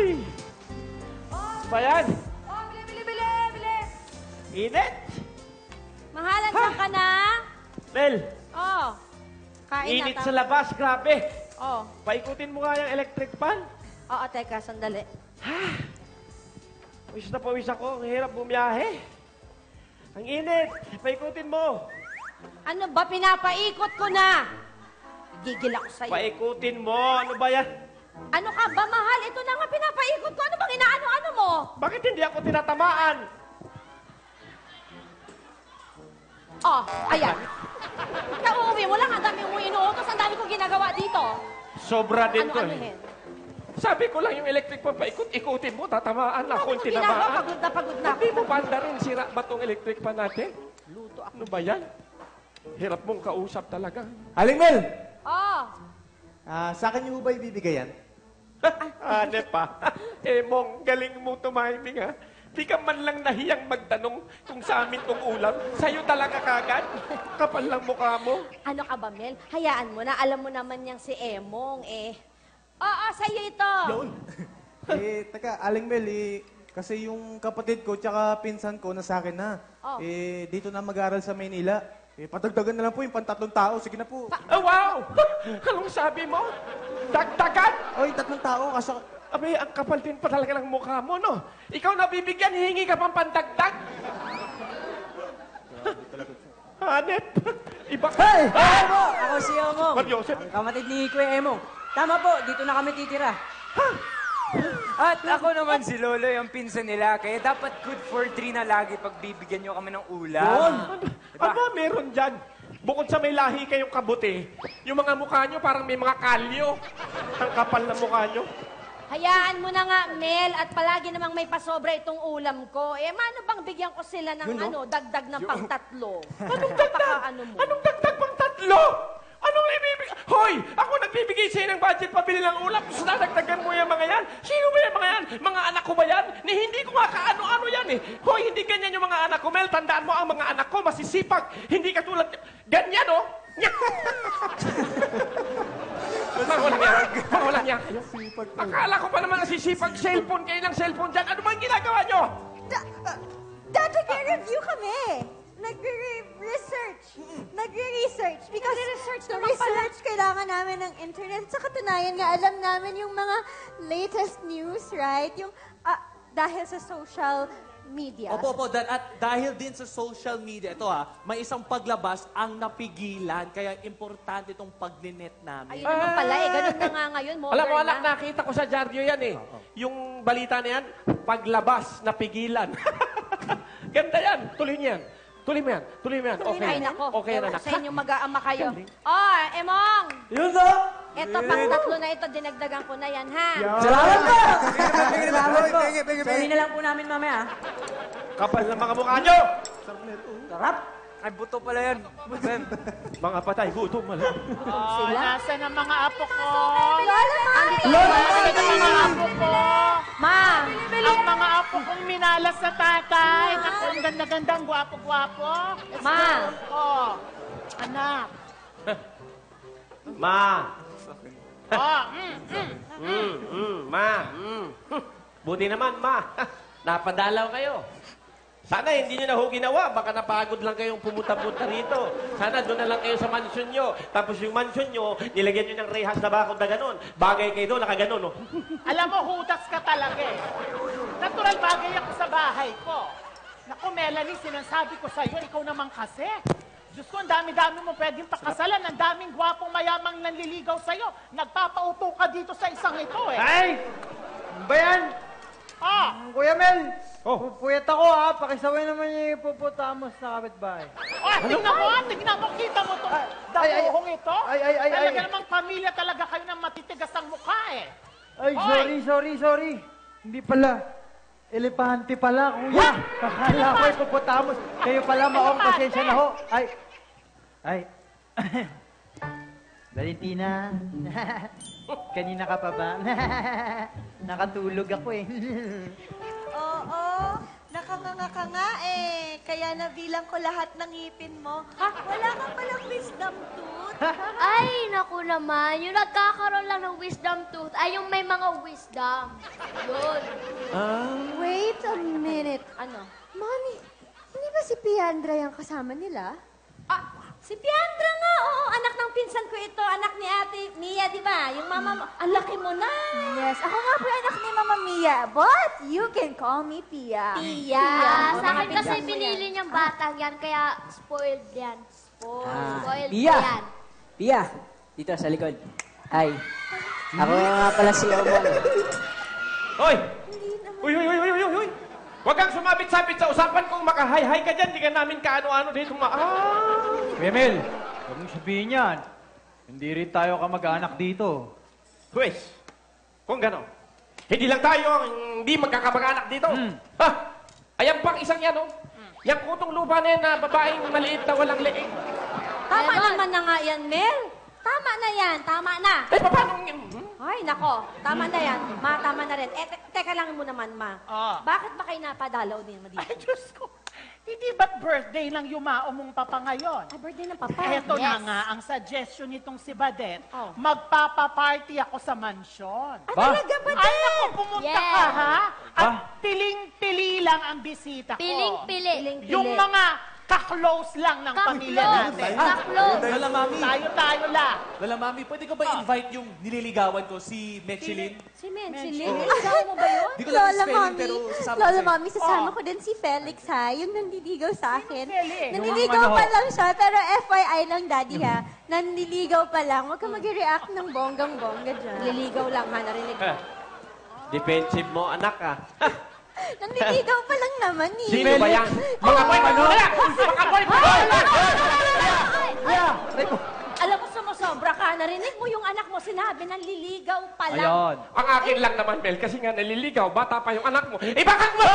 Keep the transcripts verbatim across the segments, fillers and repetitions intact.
Uy! Ba yan? Oh, bili, bili, bili, bili. Init! Mahalan saan ka na? Mel, Oh. Kain init na. sa labas, grabe. Oh. Paikutin mo nga yung electric fan. Oo, teka, sandali. Pawis na pawis ako, ang hirap bumiyahe. Ang init, paikutin mo. Ano ba, pinapaikot ko na? Gigil ako sa'yo. Paikutin mo, ano ba yan? Ano ka ba, mahal? Ito na nga pinapaikot ko. Ano bang inaano-ano mo? Bakit hindi ako tinatamaan? Oh, ayan. Kauuwi mo lang, ang dami mo inuutos, ang dami kong ginagawa dito. Sobra din to. Ano-anuhin? Sabi ko lang yung electric fan, paikot-ikutin mo, tatamaan ako, Ano yung ginagawa? tinamaan. Pagod na pagod na ako. Hindi mo banda rin, sira ba tong electric fan natin? Luto ako. Ano ba yan? Hirap mong kausap talaga. Aling Mel! Oh. Ah, sa akin niyo ba ibibigay yan? Hanep pa. Eh, mong galing mo tumiming ha. Di ka man lang nahiyang magtanong kung sa amin tong ulam. Sa'yo talaga kagad. Kapal lang mukha mo. Ano ka ba, Mel? Hayaan mo na. Alam mo naman niyang si Emong, eh. Oo, sa'yo ito. eh, teka, Aling Mel, eh, kasi yung kapatid ko tsaka pinsan ko na sa akin na. Oh. Eh, dito na mag-aral sa Maynila. Eh, patagdagan na lang po yung pantatlong tao. Sige na po. Oh, wow! Anong sabi mo? Dagdagan? Oy, tatlong tao. Kasi, Abay, ang kapal din pa talaga ng mukha mo, no? Ikaw nabibigyan, hihingi ka pang pandagdag? Hanep! Iba ka! Hey! Emo! Ako si Emo. Mar Joseph. Ang kapatid ni Kuya Emo. Tama po, dito na kami titira. At ako naman si Lolo, yung pinsan nila. Kaya dapat good for three na lagi pag bibigyan nyo kami ng ulam. Ano ba meron dyan? Bukod sa may lahi kayong kabuti, yung mga mukha nyo parang may mga kalyo. Ang kapal na mukha nyo. Hayaan mo na nga, Mel, at palagi namang may pasobra itong ulam ko. Eh, mano bang bigyan ko sila ng ano, dagdag ng pangtatlo? Anong dagdag? Ano mo? Anong dagdag pang tatlo? Anong ibibigay? Hoy! Ako nagbibigay sa'yo ng budget pabili ng ulam. Tapos nadagdagan mo yung mga yan. Sino ba yung mga yan? Mga anak ko ba yan? Ni hindi ko nga kaano-ano yan eh. Hoy, hindi ganyan yung mga anak ko, Mel. Tandaan mo, ang mga anak ko masisipag. Hindi katulad... Ganyan, oh! Mawalan niya. Mawalan niya. Akala ko pa naman nasisipag cellphone kayo ng cellphone dyan. Ano ba yung ginagawa nyo? Da, uh, Dad, nagre-review kami. Nagre-research. Nagre-research. Because Nagre-research to naman pala. research, kailangan namin ng internet. Sa katunayan nga, alam namin yung mga latest news, right? Yung, ah, dahil sa social media. Opo, opo. Dan, at dahil din sa social media, ito ha, may isang paglabas ang napigilan. Kaya importante itong pagninet namin. Ayun naman pala eh. Ganun na nga ngayon. Modern Alam mo, anak, na. nakita ko sa dyaryo yan eh. Yung balita na yan, paglabas, napigilan. Ganda yan. Tuloy niyo yan. Tuloy mo yan. Tuloy mo yan. Okay. Ay, nako. Okay yan, Ewan anak. Sa inyo mag-aama kayo. Oh, Emong! Yun to! Ito, pang tatlo na ito, dinagdagan ko na yan, ha? Salamat po! Salamat po. Sorry na lang po namin mamaya. Kapal na mga mukha nyo! Sarap! Ay, buto pala yan. Ma'am. Mga patay, gutom mo lang. Oh, nasa ng mga apo ko? Lola, Ma! Nasa ng mga apo ko? Ma! Ang mga apo kong minalas sa tatay. Naku, ang ganda-gandang gwapo-gwapo. Ma! Oh, anak. Ma! Oh, mm, mm. Mm, mm, ma! Mm. Buti naman, ma. Napadalaw kayo. Sana hindi nyo na ho ginawa. Baka napagod lang kayong pumunta-punta rito. Sana doon na lang kayo sa mansyon nyo. Tapos yung mansyon nyo, nilagyan nyo ng rehas na bakod na ganun. Bagay kayo doon, nakaganon, no? Alam mo, hudas ka talaga eh. Natural bagay ako sa bahay ko. Naku, Melanie, sinasabi ko sa'yo, ikaw naman kasi. Diyos ko, ang dami-dami mo pwedeng pakasalan. Ang daming gwapong mayamang nanliligaw sa'yo. Nagpapauto ka dito sa isang ito eh. Ay! Ano ba yan? Ah! Kuya Mel! Oh. Pupuyat ako ha. Pakisaway naman yung ipuputamos na kapitbahay. Oh, tingnan mo, ah, tingnan mo, kita mo to. Ay, ay, Dakuhong ito. ay, ay, ay, Talaga ay. namang pamilya talaga kayo ng matitigas ang mukha eh. Ay, Hoy! sorry, sorry, sorry. Hindi pala. Elepante pala, kuya. Akala ko ipuputamos. Kayo pala, maong pasensya na ho. Ay. Ay. Valentina. Kanina ka pa ba? Nakatulog ako eh. Oo, naka Nanganganga ka nga eh. Kaya nabilang ko lahat ng ngipin mo. Wala ka palang wisdom tooth. Ay, naku naman. Yung nagkakaroon lang ng wisdom tooth ay yung may mga wisdom. Yun. Wait a minute. Ano? Mommy, hindi ba si Piandra yung kasama nila? Ah, si Piandra nga, oo. Anak ng pinsan ko ito. Anak ni Ate Mia, di ba? Yung mama mo. Ang laki mo na. Yes, ako nga po yung anak ni Mama Mia. But you can call me Pia. Pia. Ah, sa Mga akin kasi pinsan mo pinili yan. niyang batang yan, kaya spoiled yan. Spoiled. Ah, Spoiled Pia. yan. Pia, dito sa likod. Ay, ako nga pala si Omong. Hoy! Uy, uy, uy, uy, uy, uy! Huwag kang sumabit-sabit sa usapan kung makahay-hay ka dyan. Di ka namin kaano-ano dito ma... Ah! Kuya Mel, huwag mong sabihin yan. Hindi rin tayo kamag-anak dito. Pwes, kung gano'n, hindi lang tayo ang hindi magkakamag-anak dito. Hmm. Ha? Ayan pang isang yan, oh. Yang kutong lupa na yan na babaeng maliit na walang leeg. Tama Ganon. naman na nga yan, Mel. Tama na yan. Tama na. Eh, paano yung... Hmm? Ay, nako. Tama na yan. Ma, tama na rin. Eh, te- teka lang mo naman, Ma. Ah. Bakit ba kayo napadalaw din mo dito? Ay, Diyos ko. Hindi ba't birthday lang yumao mong papa ngayon? Ay, birthday ng papa. Eto na Yes. nga ang suggestion nitong si Badet. Oh. Magpapaparty ako sa mansyon. Ah, Ba? talaga ba, Ay, naku, pumunta Yes. ka, ha? At Ba? piling-pili lang ang bisita ko. Piling-pili. Piling-pili. Yung mga ka-close lang ng pamilya natin. Ka-close. Lala Mami, Tayo-tayo lang. Lala Mami, pwede ko ba invite yung nililigawan ko, si Mechelin? Si Menchilin. Ikaw mo ba yun? Di ko lang Lola spelling, Mami, pero sasama ko Lola sa'yo. Mami, sasama Oh. ko din si Felix ha, yung nanliligaw sa akin. Felix? Nanliligaw Yung pa ano? lang siya, pero F Y I lang, Daddy ha. Nanliligaw pa lang. Huwag ka mag-react ng bonggang-bongga dyan. Liligaw lang, ha? Narinig mo. Eh, defensive mo, anak, ah. Nanliligaw pa lang naman eh. Sino ba yan? Mga boyfriend mo na lang! Mga boyfriend! Alam mo, sumusobra ka. Narinig mo yung anak mo, sinabi ng liligaw pa lang. Ayun. Ang akin lang naman, Mel, kasi nga naliligaw, bata pa yung anak mo. Eh, bakit mo?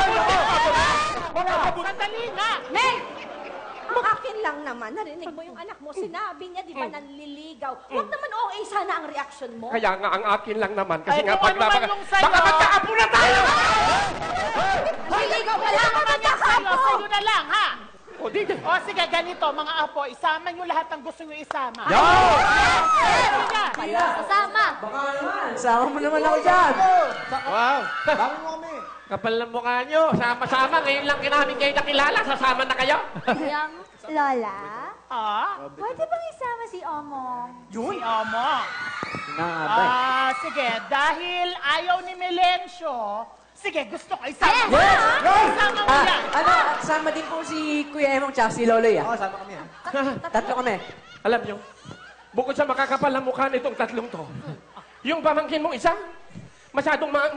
Sandali nga. Mel! Ang akin lang naman, narinig mo yung anak mo, sinabi niya, di ba, nanliligaw. Huwag naman O A sana ang reaction mo. Kaya nga, ang akin lang naman, kasi Ay, nga, kung pag ano man napaka... yung sa'yo. Baka magkaapo na tayo! Naliligaw pa lang Ano naman yan sa'yo? Sa'yo na lang, ha? O, di, di. O sige, ganito, mga apo, isama nyo lahat ng gusto nyo isama. Yo! Sige. Kasama. Sama mo naman ako dyan. Wow! Kapal ng mukha nyo. Sama-sama. Ngayon lang namin kayo nakilala. Sasama na kayo. Kaya nga. Lola, Ah, pwede bang isama si Omong? si Omo. Nangabay. Ah, sige, dahil ayaw ni Melencio, sige, gusto ko isama. Yes! Isama mo Ah, yan. ano, sama din po si Kuya Emong tsaka si Loloy ah. Oo, sama kami ha. Tatlo kami. Alam nyo, bukod sa makakapal ang mukha nitong tatlong to, yung pamangkin mong isa, masyadong ma...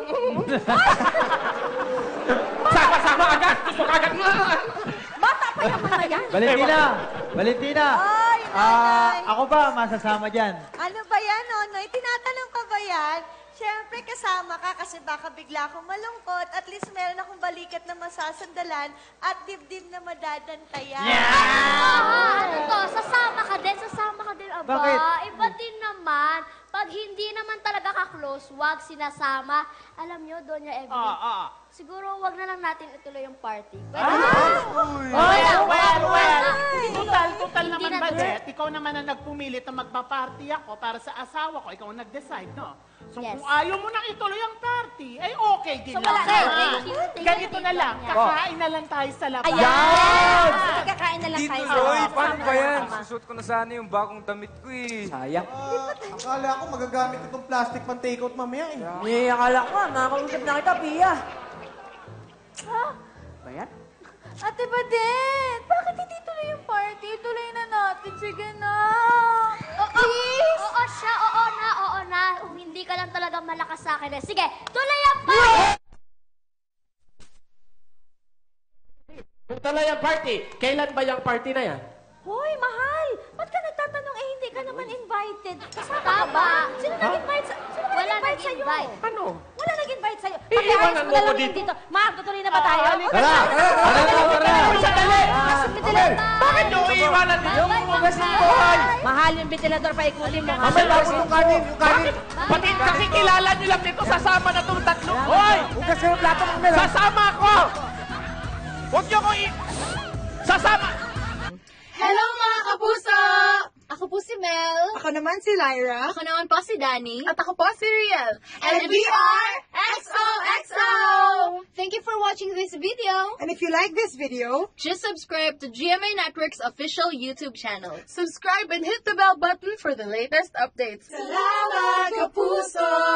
Sama-sama agad. Gusto ka agad. Bata pa yung mga yan. Valentina! Valentina! Ay, Ah, nanay! ako ba masasama dyan? Ano ba yan, Nonoy? Tinatanong ka ba yan? Siyempre, kasama ka kasi baka bigla akong malungkot. At least meron akong balikat na masasandalan at dibdib na madadantayan. Ah, ano to? Sasama ka din? Sasama ka din, aba? Bakit? Iba din naman. Pag hindi naman talaga ka-close, wag sinasama. Alam nyo, Doña Ah, Evelyn, ah. siguro wag na lang natin ituloy yung party. Pwede Ah! ba? Well, well, well. Ay. Total, total Hindi naman na- budget. Ikaw naman ang nagpumilit na magpa-party ako para sa asawa ko. Ikaw ang nag-decide, no? So Yes. kung ayaw mo nang ituloy ang party, ay okay din So, lang. wala na. ha? Thank you, thank you, Ganito thank na you lang, lang yan. kakain na lang tayo sa labas. Ayan! Sige, kakain na lang Dito, tayo. Roy, Sama, paano sama, ba yan? sama. Susuot ko na sana yung bagong damit ko eh. Sayang. Ah, akala ko magagamit itong plastic pang take-out mamaya eh. Eh, akala ko nga, makakausap na kita, Pia. Ba yan? Ate Badet, bakit hindi tuloy yung party? Tuloy na natin. Sige na. Oo, oo siya, oo na, oo na. Um, hindi ka lang talaga malakas sa akin. eh. Sige, tuloy ang party! Kung talaga yung party, kailan ba yung party na yan? Hoy, mahal! Ba't ka nagtatanong eh, hindi ka naman invited? Kasama ka Tama. ba? Sino nag-invite sa... Sino ba Wala nag-invite sa'yo? nag-invite. Ano? Wala nag-invite sa'yo. Eh, Pakiayos iwanan mo mo na lang ko yun dito. dito. Ma, tutuloy na ba tayo? Ah, O, halika tara. Tara na, tara na. Sandali! Yung ventilador. Bakit yung iiwanan Bye, ninyo? bye, bye. Mahal yung ventilador, paikutin mo. Mamay, tapos yung kanin, yung kanin. Pati kasi kilala nyo lang dito, sasama na itong tatlo. Hoy! Hugas ka yung plato mo, Mel. Sasama ako! Huwag niyo ko i... Sasama! Hello mga kapuso! Ako po si Mel. Ako naman si Lyra. Ako naman po si Danny. At ako po si Riel. And we are X O X O! Thank you for watching this video. And if you like this video, Just subscribe to G M A Network's official YouTube channel. subscribe and hit the bell button for the latest updates. Salamat, kapuso!